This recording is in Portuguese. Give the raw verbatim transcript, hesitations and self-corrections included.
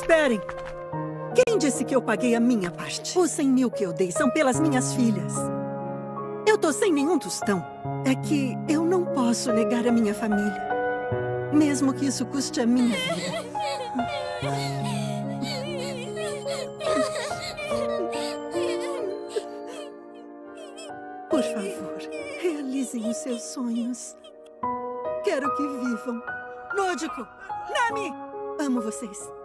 Esperem! Quem disse que eu paguei a minha parte? Os cem mil que eu dei são pelas minhas filhas. Eu tô sem nenhum tostão. É que eu não posso negar a minha família. Mesmo que isso custe a minha vida. Por favor, realizem os seus sonhos. Quero que vivam. Lógico! Nami! Amo vocês.